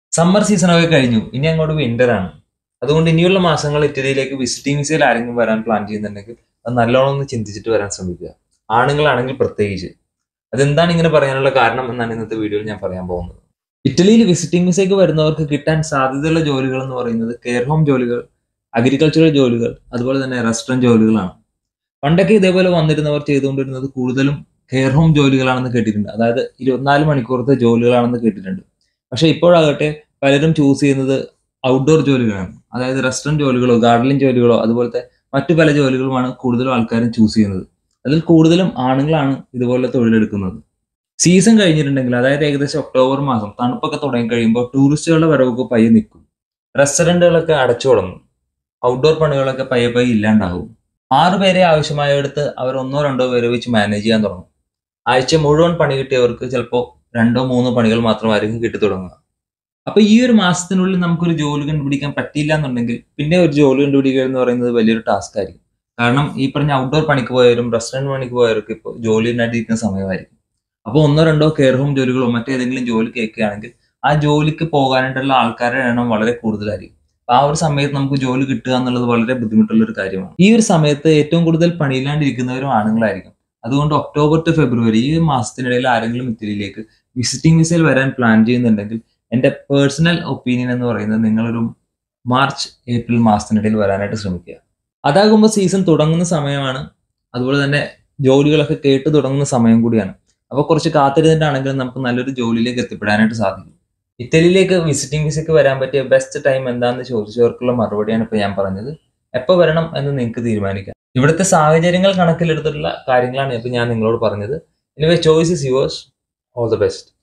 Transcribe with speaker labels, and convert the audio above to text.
Speaker 1: Summer സീസണൊക്കെ കഴിഞ്ഞു. ഇനി അങ്ങോട്ട് വിന്റർ ആണ്. അതുകൊണ്ട് ഇനിയുള്ള മാസങ്ങൾ ഇറ്റലിയിലേക്ക് വിസിറ്റിംഗ് വിസയിൽ ആരെങ്കിലും വരാൻ പ്ലാൻ ചെയ്യുന്നുണ്ടെങ്കിൽ അത് നല്ലോണം ഒന്ന് ചിന്തിച്ചിട്ട് വരാൻ ശ്രമിക്കുക. ആണുങ്ങളാണെങ്കിൽ പ്രത്യേകിച്ച്. അതെന്താണ് ഇങ്ങനെ പറയാനുള്ള കാരണം എന്നാണ് ഇന്നത്തെ വീഡിയോയിൽ ഞാൻ പറയാൻ പോകുന്നത്. ഇറ്റലിയിൽ വിസിറ്റിംഗ് വിസയ്ക്ക് വരുന്നവർക്ക് കിട്ടാൻ സാധ്യതയുള്ള ജോലികൾ എന്ന് പറയുന്നത് കെയർ ഹോം ജോലികൾ, അഗ്രികൾച്ചറൽ ജോലികൾ, അതുപോലെ തന്നെ റെസ്റ്റോറന്റ് ജോലികളാണ്. പണ്ടൊക്കെ ഇതേപോലെ വന്നിരുന്നവർ ചെയ്തുകൊണ്ടിരുന്നത് കൂടുതലും കെയർ ഹോം ജോലികളാണെന്ന് കേട്ടിട്ടുണ്ട്. അതായത് 24 മണിക്കൂറത്തെ ജോലികളാണെന്ന് കേട്ടിട്ടുണ്ട്. പക്ഷെ ഇപ്പോഴാകട്ടെ പലരും ചൂസ് ചെയ്യുന്നത് ഔട്ട്ഡോർ ജോലികളാണ്. അതായത് റെസ്റ്റോറന്റ് ജോലികളോ ഗാർഡനിങ് ജോലികളോ അതുപോലത്തെ മറ്റു പല ജോലികളുമാണ് കൂടുതലും ആൾക്കാരും ചൂസ് ചെയ്യുന്നത്. അതിൽ കൂടുതലും ആണുങ്ങളാണ് ഇതുപോലെ തൊഴിലെടുക്കുന്നത്. സീസൺ കഴിഞ്ഞിട്ടുണ്ടെങ്കിൽ അതായത് ഏകദേശം ഒക്ടോബർ മാസം തണുപ്പൊക്കെ തുടങ്ങി കഴിയുമ്പോൾ ടൂറിസ്റ്റുകളുടെ വരവൊക്കെ പയ്യെ നിൽക്കും. റെസ്റ്റോറന്റുകളൊക്കെ അടച്ചു തുടങ്ങും. ഔട്ട്ഡോർ പണികളൊക്കെ പയ്യെ പയ്യെ ഇല്ലാണ്ടാവും. 6 പേരെ ആവശ്യമായടുത്ത് അവർ 1-2 പേരെ വെച്ച് മാനേജ് ചെയ്യാൻ തുടങ്ങും. ആഴ്ച മുഴുവൻ പണി കിട്ടിയവർക്ക് ചിലപ്പോൾ 2-3 പണികൾ മാത്രമായിരിക്കും കിട്ടി തുടങ്ങുക. അപ്പൊ ഈ ഒരു മാസത്തിനുള്ളിൽ നമുക്കൊരു ജോലി കണ്ടുപിടിക്കാൻ പറ്റിയില്ല എന്നുണ്ടെങ്കിൽ പിന്നെ ഒരു ജോലി കണ്ടുപിടിക്കുക എന്ന് പറയുന്നത് വലിയൊരു ടാസ്ക് ആയിരിക്കും. കാരണം ഈ പറഞ്ഞ ഔട്ട്ഡോർ പണിക്ക് പോയവരും റെസ്റ്റോറന്റ് പണിക്ക് പോയവർക്ക് ഇപ്പോൾ ജോലി ഉണ്ടായിരിക്കുന്ന സമയമായിരിക്കും. അപ്പോൾ 1-2 കെയർ ഹോം ജോലികളോ മറ്റേതെങ്കിലും ജോലി കേൾക്കുകയാണെങ്കിൽ ആ ജോലിക്ക് പോകാനായിട്ടുള്ള ആൾക്കാരുടെ എണ്ണം വളരെ കൂടുതലായിരിക്കും. അപ്പൊ ആ ഒരു സമയത്ത് നമുക്ക് ജോലി കിട്ടുക എന്നുള്ളത് വളരെ ബുദ്ധിമുട്ടുള്ള ഒരു കാര്യമാണ്. ഈ ഒരു സമയത്ത് ഏറ്റവും കൂടുതൽ പണിയില്ലാണ്ടിരിക്കുന്നവരും ആണുങ്ങളായിരിക്കും. അതുകൊണ്ട് ഒക്ടോബർ ടു ഫെബ്രുവരി ഈ മാസത്തിനിടയിൽ ആരെങ്കിലും ഇറ്റലിയിലേക്ക് വിസിറ്റിംഗ് വിസയിൽ വരാൻ പ്ലാൻ ചെയ്യുന്നുണ്ടെങ്കിൽ എൻ്റെ പേഴ്സണൽ ഒപ്പീനിയൻ എന്ന് പറയുന്നത് നിങ്ങളൊരു മാർച്ച് ഏപ്രിൽ മാസത്തിനിടയിൽ വരാനായിട്ട് ശ്രമിക്കുക. അതാകുമ്പോൾ സീസൺ തുടങ്ങുന്ന സമയമാണ്. അതുപോലെ തന്നെ ജോലികളൊക്കെ കേട്ട് തുടങ്ങുന്ന സമയം കൂടിയാണ്. അപ്പോൾ കുറച്ച് കാത്തിരുന്നിട്ടാണെങ്കിലും നമുക്ക് നല്ലൊരു ജോലിയിലേക്ക് എത്തിപ്പെടാനായിട്ട് സാധിക്കും. ഇറ്റലിയിലേക്ക് വിസിറ്റിംഗ് വിസയ്ക്ക് വരാൻ പറ്റിയ ബെസ്റ്റ് ടൈം എന്താണെന്ന് ചോദിച്ചവർക്കുള്ള മറുപടിയാണ് ഇപ്പോൾ ഞാൻ പറഞ്ഞത്. എപ്പോൾ വരണം എന്ന് നിങ്ങൾക്ക് തീരുമാനിക്കാം. ഇവിടുത്തെ സാഹചര്യങ്ങൾ കണക്കിലെടുത്തിട്ടുള്ള കാര്യങ്ങളാണ് ഇപ്പോൾ ഞാൻ നിങ്ങളോട് പറഞ്ഞത്. Anyway choice is yours. All the best.